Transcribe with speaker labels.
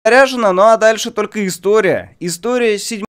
Speaker 1: заряжена, ну а дальше только история. История 7